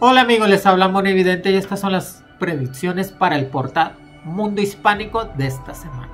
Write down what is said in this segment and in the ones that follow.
Hola amigos, les habla Monividente y estas son las predicciones para el portal Mundo Hispánico de esta semana.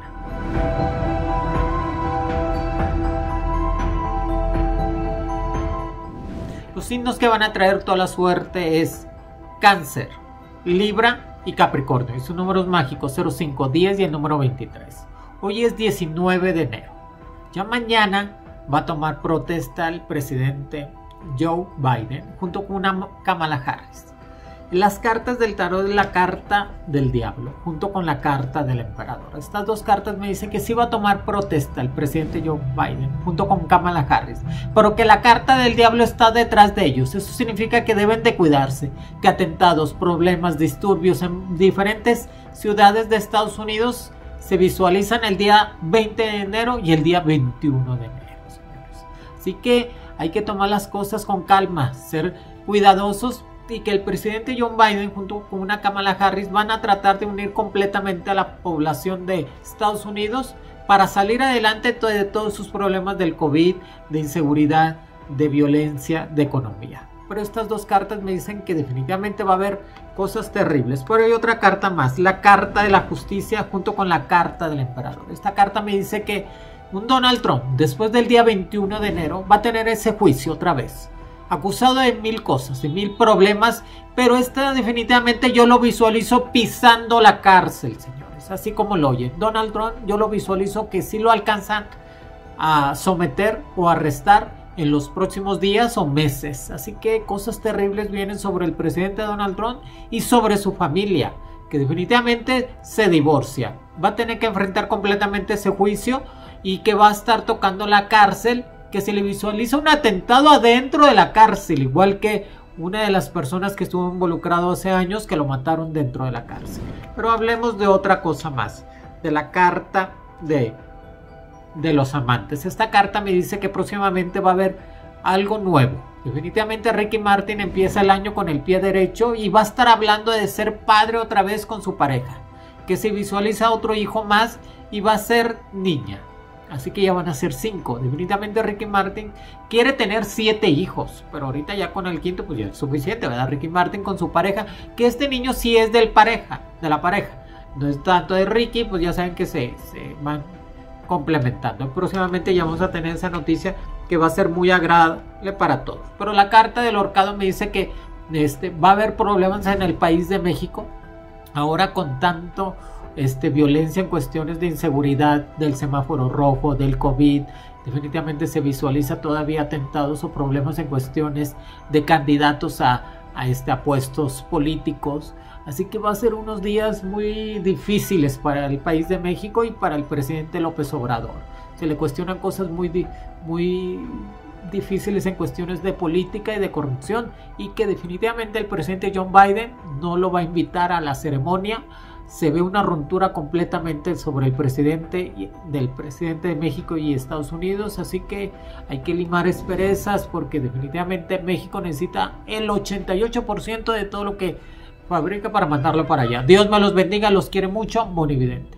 Los signos que van a traer toda la suerte es Cáncer, Libra y Capricornio. Y sus números mágicos 05, 10 y el número 23. Hoy es 19 de enero. Ya mañana va a tomar protesta el presidente Joe Biden junto con una Kamala Harris. Las cartas del tarot es la carta del diablo junto con la carta del emperador. Estas dos cartas me dicen que sí va a tomar protesta el presidente Joe Biden junto con Kamala Harris, pero que la carta del diablo está detrás de ellos. Eso significa que deben de cuidarse, que atentados, problemas, disturbios en diferentes ciudades de Estados Unidos se visualizan el día 20 de enero y el día 21 de enero, señores. Así que hay que tomar las cosas con calma, ser cuidadosos, y que el presidente Joe Biden junto con una Kamala Harris van a tratar de unir completamente a la población de Estados Unidos para salir adelante de todos sus problemas del COVID, de inseguridad, de violencia, de economía. Pero estas dos cartas me dicen que definitivamente va a haber cosas terribles. Pero hay otra carta más, la carta de la justicia junto con la carta del emperador. Esta carta me dice que un Donald Trump, después del día 21 de enero, va a tener ese juicio otra vez. Acusado de 1000 cosas, de 1000 problemas, pero esta definitivamente yo lo visualizo pisando la cárcel, señores. Así como lo oyen. Donald Trump, yo lo visualizo que sí lo alcanzan a someter o arrestar en los próximos días o meses. Así que cosas terribles vienen sobre el presidente Donald Trump y sobre su familia, que definitivamente se divorcia. Va a tener que enfrentar completamente ese juicio y que va a estar tocando la cárcel, que se le visualiza un atentado adentro de la cárcel, igual que una de las personas que estuvo involucrado hace años que lo mataron dentro de la cárcel. Pero hablemos de otra cosa más, de la carta de los amantes. Esta carta me dice que próximamente va a haber algo nuevo. Definitivamente Ricky Martin empieza el año con el pie derecho y va a estar hablando de ser padre otra vez con su pareja, que se visualiza otro hijo más y va a ser niña. Así que ya van a ser 5. Definitivamente Ricky Martin quiere tener 7 hijos. Pero ahorita ya con el quinto pues ya es suficiente, ¿verdad? Ricky Martin con su pareja. Que este niño sí es de la pareja. No es tanto de Ricky, pues ya saben que se van complementando. Próximamente ya vamos a tener esa noticia que va a ser muy agradable para todos. Pero la carta del ahorcado me dice que va a haber problemas en el país de México. Ahora con tanto violencia en cuestiones de inseguridad, del semáforo rojo, del COVID, definitivamente se visualiza todavía atentados o problemas en cuestiones de candidatos a puestos políticos. Así que va a ser unos días muy difíciles para el país de México y para el presidente López Obrador. Se le cuestionan cosas muy difíciles en cuestiones de política y de corrupción, y que definitivamente el presidente Joe Biden no lo va a invitar a la ceremonia. Se ve una ruptura completamente sobre el presidente de México y Estados Unidos, así que hay que limar asperezas porque definitivamente México necesita el 88% de todo lo que fabrica para mandarlo para allá. Dios me los bendiga, los quiere mucho, Monividente.